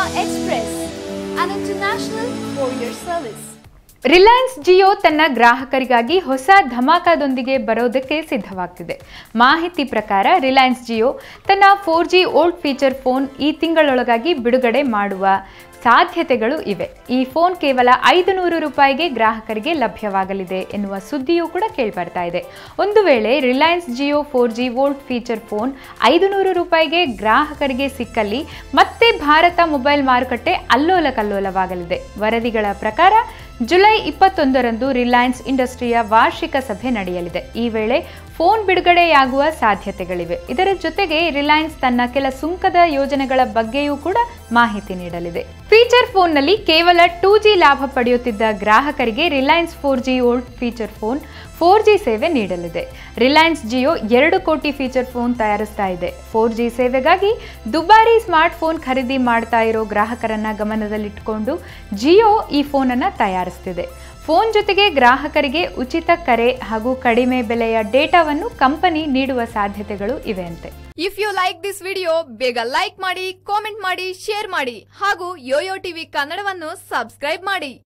Express, an international courier service. Reliance Jio ತನ್ನ ಗ್ರಾಹಕರಿಗಾಗಿ ಹೊಸ ಧಮಾಕದೊಂದಿಗೆ ಬರೋದಕ್ಕೆ ಸಿದ್ಧವಾಗ್ತಿದೆ. ಮಾಹಿತಿ ಪ್ರಕಾರ ರಿಲಯನ್ಸ್ ಜಿಯೋ ತನ್ನ 4G VoLTE ಫೀಚರ್ ಫೋನ್ ಈ ತಿಂಗಳೊಳಗಾಗಿ ಬಿಡುಗಡೆ ಮಾಡುವ ಸಾಧ್ಯತೆಗಳು ಇವೆ. ಈ ಫೋನ್ ಕೇವಲ 500 ರೂಪಾಯಿಗೆ ಗ್ರಾಹಕರಿಗೆ ಲಭ್ಯವಾಗಲಿದೆ ಎನ್ನುವ ಸುದ್ದಿಯೂ ಕೂಡ ಕೇಳಿಬರ್ತಾ ಇದೆ. ಒಂದು ವೇಳೆ Reliance Jio 4G VoLTE feature phone 500 ರೂಪಾಯಿಗೆ ಗ್ರಾಹಕರಿಗೆ ಸಿಕ್ಕಲ್ಲಿ ಮತ್ತೆ ಭಾರತ ಮೊಬೈಲ್ ಮಾರುಕಟ್ಟೆ ಅಲ್ಲೋಲ ಕಲ್ಲೋಲವಾಗಲಿದೆ. ವರದಿಗಳ ಪ್ರಕಾರ ಜುಲೈ 21ರಂದು ರಿಲಯನ್ಸ್ ಇಂಡಸ್ಟ್ರಿಯ ವಾರ್ಷಿಕ ಸಭೆ ನಡೆಯಲಿದೆ. ಈ ವೇಳೆ ಫೋನ್ ಬಿಡುಗಡೆಯಾಗುವ ಸಾಧ್ಯತೆಗಳಿವೆ. ಇದರ ಜೊತೆಗೆ ರಿಲಯನ್ಸ್ ತನ್ನ ಕೆಲ ಸುಂಕದ ಯೋಜನೆಗಳ ಬಗ್ಗೆಯೂ ಕೂಡ ಮಾಹಿತಿ ನೀಡಲಿದೆ. ಫೀಚರ್ ಫೋನ್ನಲ್ಲಿ ಕೇವಲ 2G ಲಾಭ ಪಡೆಯುತ್ತಿದ್ದ ಗ್ರಾಹಕರಿಗೆ Reliance 4G VoLTE feature phone 4G ಸೇವೆ ನೀಡಲಿದೆ. ರಿಲಯನ್ಸ್ ಜಿಯೋ 2 ಕೋಟಿ ಫೀಚರ್ ಫೋನ್ ತಯಾರಿಸ್ತಾ ಇದೆ. 4G ಸೇವೆಗಾಗಿ ದುಬಾರಿ ಸ್ಮಾರ್ಟ್ ಫೋನ್ ಖರೀದಿ ಮಾಡ್ತಾ ಇರೋ ಗ್ರಾಹಕರನ್ನ ಗಮನದಲ್ಲಿಟ್ಟುಕೊಂಡು ಜಿಯೋ ಈ ಫೋನ್ ಅನ್ನ ತಯಾರಿಸ್ತಿದೆ. ಫೋನ್ ಜೊತೆಗೆ ಗ್ರಾಹಕರಿಗೆ ಉಚಿತ ಕರೆ ಹಾಗೂ ಕಡಿಮೆ ಬೆಲೆಯ ಡೇಟಾವನ್ನು ಕಂಪನಿ ನೀಡುವ ಸಾಧ್ಯತೆಗಳು ಇವೆ ಅಂತೆ. If you like this video, ಬೇಗ ಲೈಕ್ ಮಾಡಿ, ಕಾಮೆಂಟ್ ಮಾಡಿ, ಶೇರ್ ಮಾಡಿ ಹಾಗೂ ಯೋಯೋ ಟಿವಿ ಕನ್ನಡವನ್ನು ಸಬ್ಸ್ಕ್ರೈಬ್ ಮಾಡಿ.